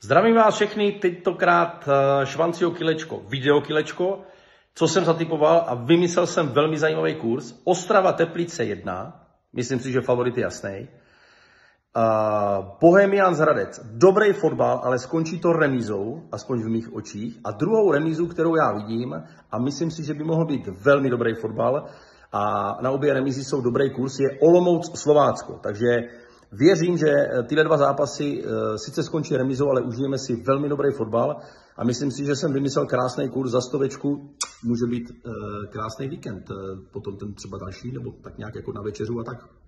Zdravím vás všechny, tentokrát Švancio kilečko, videokilečko, co jsem zatypoval a vymyslel jsem velmi zajímavý kurz. Ostrava Teplice 1, myslím si, že favorit je jasný. Bohemians Hradec, dobrý fotbal, ale skončí to remízou, aspoň v mých očích. A druhou remízu, kterou já vidím, a myslím si, že by mohl být velmi dobrý fotbal, a na obě remízy jsou dobrý kurz, je Olomouc Slovácko. Takže věřím, že tyhle dva zápasy sice skončí remízou, ale užijeme si velmi dobrý fotbal a myslím si, že jsem vymyslel krásný kurz za 100. Může být krásný víkend, potom ten třeba další, nebo tak nějak jako na večeřu a tak.